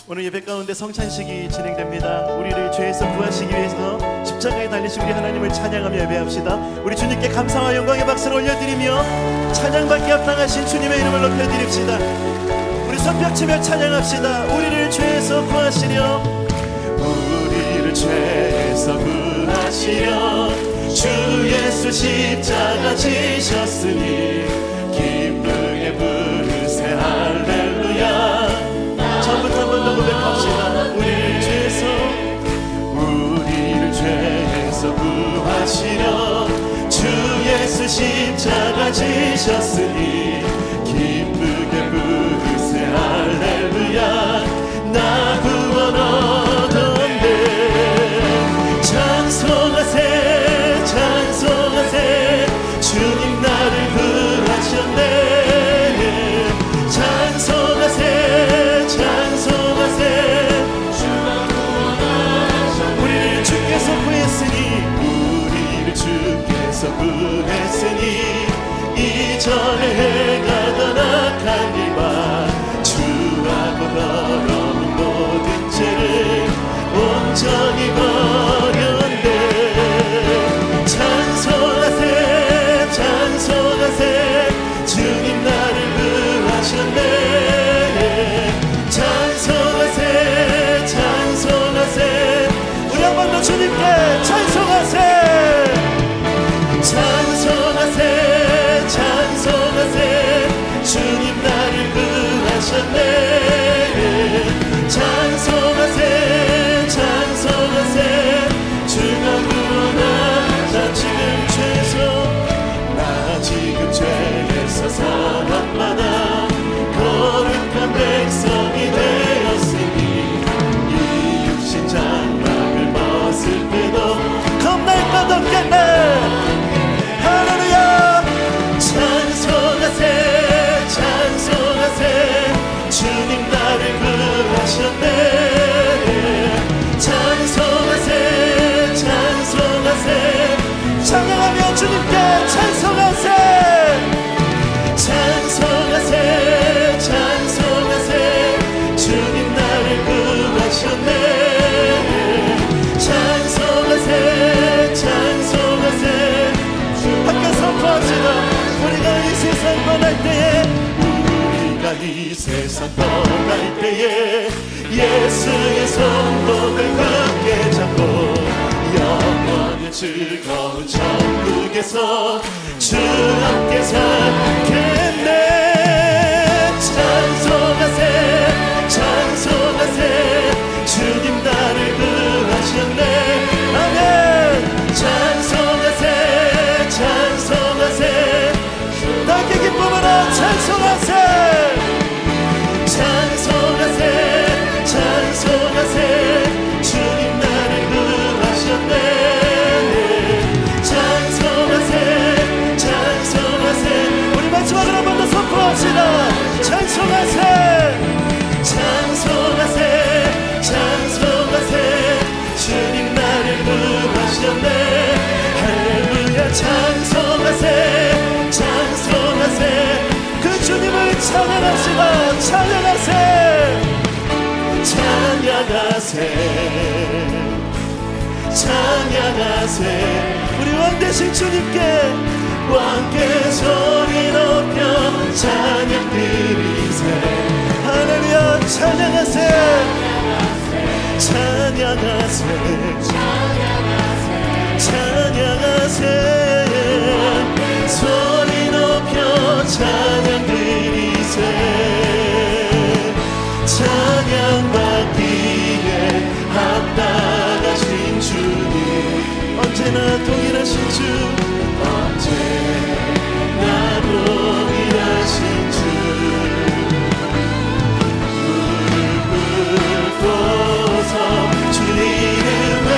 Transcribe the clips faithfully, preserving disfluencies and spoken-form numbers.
오늘 예배 가운데 성찬식이 진행됩니다. 우리를 죄에서 구하시기 위해서 십자가에 달리신 우리 하나님을 찬양하며 예배합시다. 우리 주님께 감사와 영광의 박수를 올려드리며 찬양받기 합당하신 주님의 이름을 높여드립시다. 우리 손뼉치며 찬양합시다. 우리를 죄에서 구하시려, 우리를 죄에서 구하시려 주 예수 십자가 지셨으니 기쁘게 부르세 할렐루야. 처음부터 한 번 더 고백합시다. 우리를 죄에서 우리를 죄에서 구하시려 주 예수 십자가 지셨으니 기쁘게 부르세 할렐루야. 나 구원 얻었네. 찬송하세 찬송하세 주님 나를 구하셨네. 찬송하세 찬송하세 주가 구원하셨네. 우리를 주께서 구했으니 우리를 주께서 구했으니 이전에 행하던 악한 일과 주하고 더러운 모든 죄를 온전히 버렸네. 찬송하세 찬송하세 주님 나를 구하셨네. 찬송하세 찬송하세 우리 한 번 더 주님께 찬송하세 찬송하세 찬송하세 주님 나를 구하셨네. 찬송하세 찬송하세 주가 구원하사 지금 죄에서 나 지금 죄에서 사함받아 거룩한 백성이 되었으니 이 육신 장막을 벗을 때도 겁날 것 없겠네. 할렐루야. 찬송하세 찬송하세 주님 나를 구하셨네. 찬송하세 찬송하세 찬양하며 주님께 찬송하세 찬송하세 찬송하세 주님 나를 구하셨네. 찬송하세 찬송하세 함께 선포합시다. 우리가 이 세상 떠날 때에 우리가 이 세상 떠날 때에 예수의 손목을 굳게 잡고 영원히 즐거운 천국에서 주 함께 살겠네. 찬송하세 찬송하세 주님 나를 구하셨네. 아멘. 찬송하세 찬송하세 낮게 기쁨으로 찬송하세 찬송하세 찬송하세 주님 나를 구하셨네. 찬송하세 찬송하세 우리 마지막으로 한 번 더 선포합시다. 찬송하세 찬송하세 찬송하세 주님 나를 구하셨네. 할렐루야. 찬송하세 찬송하세 그 주님을 찬양합시다. 찬양하세 찬양하세 찬양하세 우리 왕 되신 주님께 왕께 소리 높여 찬양 드리세. 할렐루야. 찬양하세 찬양하세 찬양하세 소리 높여 찬양 드리세. 찬양받기에 합당하신 주님 언제나 동일하신 주 언제나 동일하신 주 무릎 꿇고서 주 이름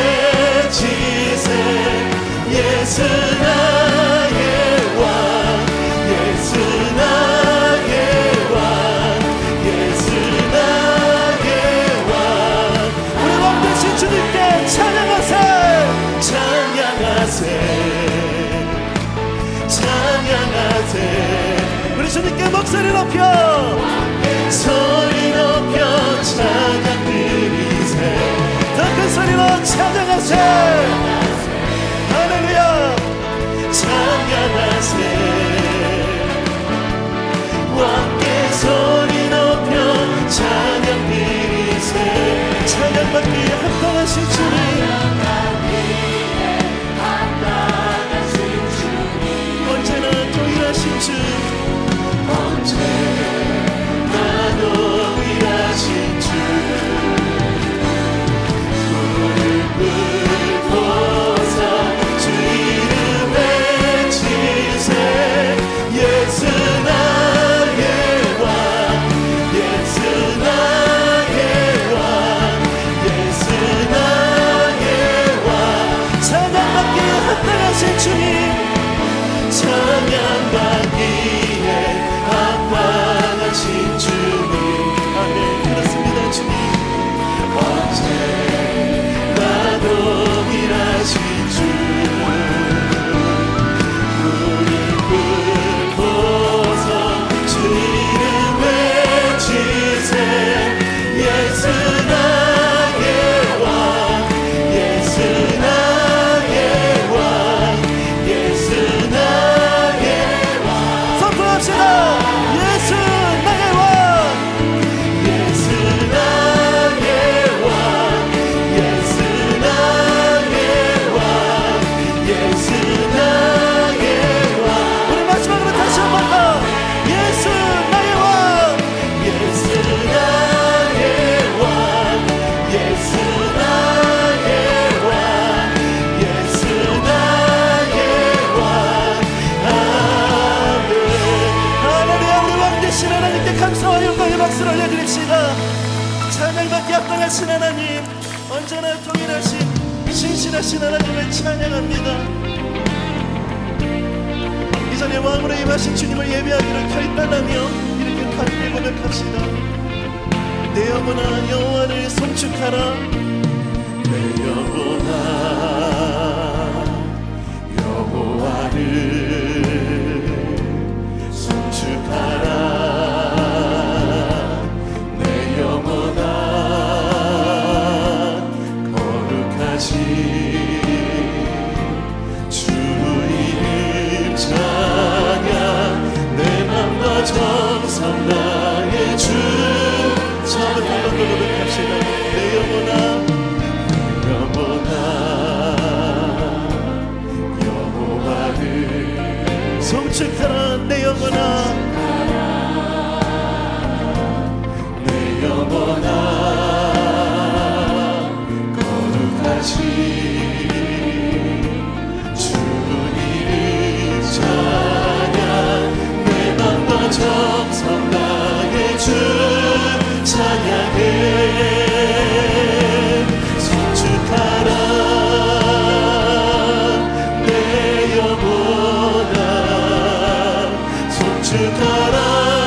외치세. 예수 나의 왕 예수 나의 왕 예수 나의 왕 우리 왕 되신 주님께 찬양하세 찬양하세 찬양하세 우리 주님께 목소리 높여 소리 높여 찬양 찬양받기 합당하신 하나님, 언제나 동일하신 신실하신 하나님을 찬양합니다. 이 자리에 왕으로 임하신 주님을 예배하기를 결단하며 이렇게 함께 고백합시다. 내 영혼아 여호와를 송축하라. 내 영혼아 여호와를 송축하라. 내 영혼아 거룩하지 주 이름 찬양. 내 맘과 정성 나의 주. 처음부터 한번 고백합시다. 내 영혼아 내 영혼아 여호와를 송축하라. 내 영혼아 내 영혼아 거룩하지 주 이름 찬양. 내 맘과 정성 나의 주 찬양해. 송축하라. 내 영혼아 송축하라.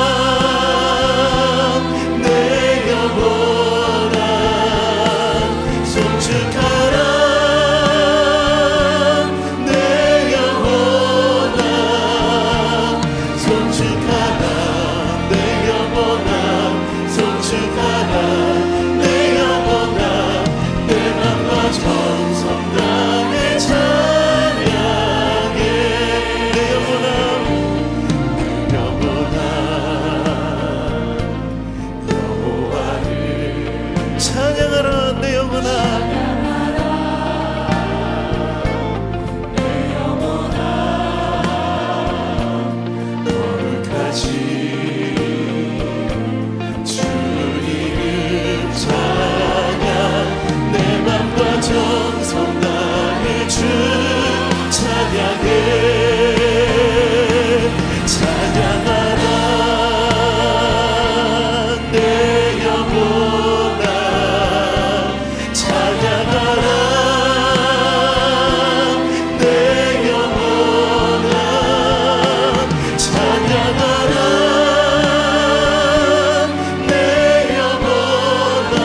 내 영혼아 송축하라. 내 영혼아 송축하라. 내 영혼아 송축하라. 내 영혼아 내 맘과 정성 다해 찬양해. 내 영혼아 내 영혼아 여호와를 찬양하라. 내 영혼아 정성 다해 주 찬양해. 찬양하라. 내 영혼아 찬양하라. 내 영혼아 찬양하라. 내 영혼아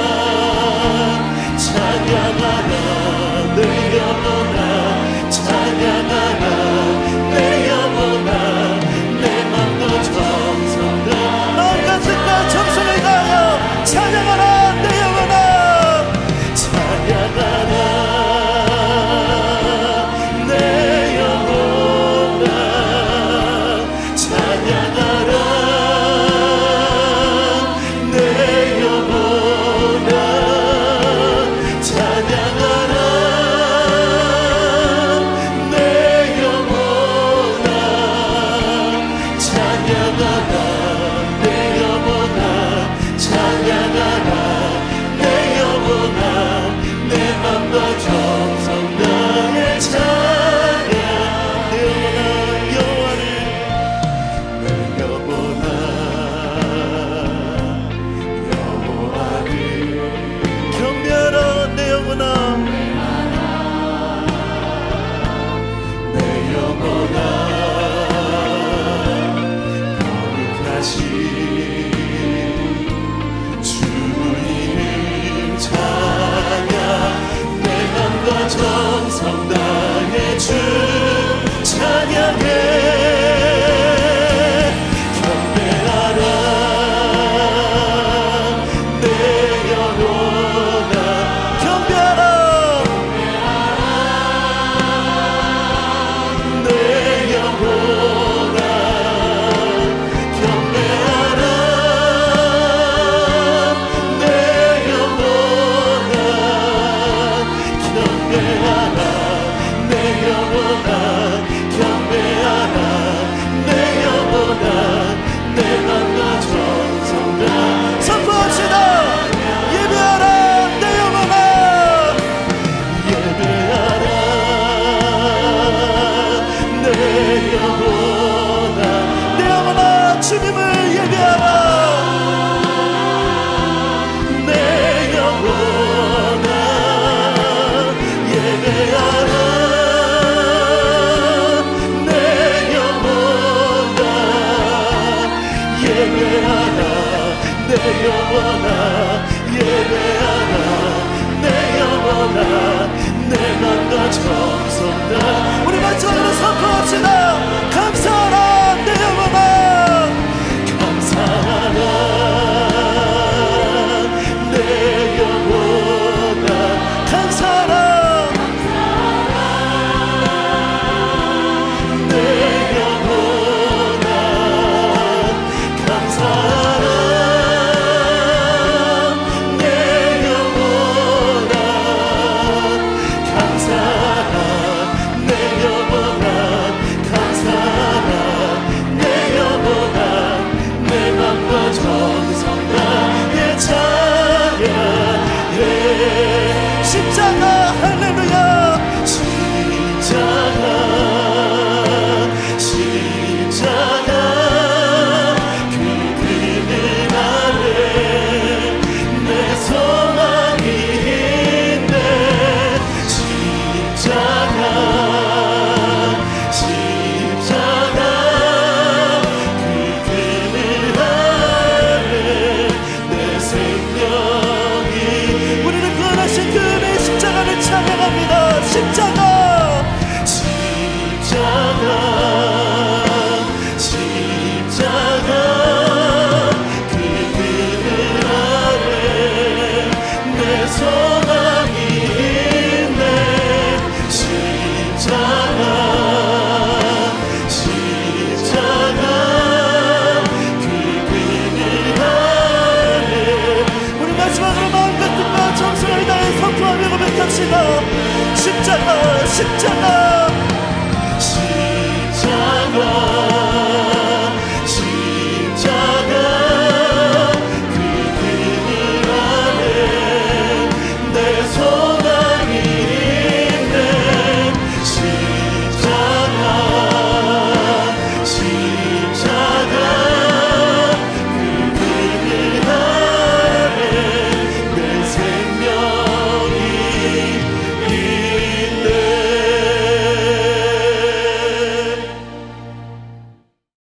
찬양하라. 내 영혼아 찬양하라. 내 영혼아 내 맘과 정성 다해 마음과 뜻과 정성을 다하여 찬양하라. 내 영혼아 찬양하라. 내 영혼아 찬양하라. 내 영혼아 찬양하라. 내 영혼아 찬양하라. 내 영혼아 찬양하라. 정성다. 우리 마지막으로 선포합시다. 감사하라 내 영혼아, 감사하라 내 영혼아, 감사하라 내 영혼아, 감사하라 내 영혼아, 감사하라 내 영혼아, 감사하라 내 영혼아, 내 맘과 정성 다해 찬양해. 십자가 할렐루야, 십자가 십자가 그 그늘 아래 내 소망이 있네. 십자가 십자가 그 그늘 아래 내 생명이. 우리는 구원하신 그의 십자가를 찬양합니다. 십자가 십자가 십자가 그 그늘 아래 내 소망이 있네. 십자가 십자가 그 그늘 아래. 우리 마지막으로 마음과 뜻과 정성을 다해 선포하며 고백합시다. 십자가 십자가 십자가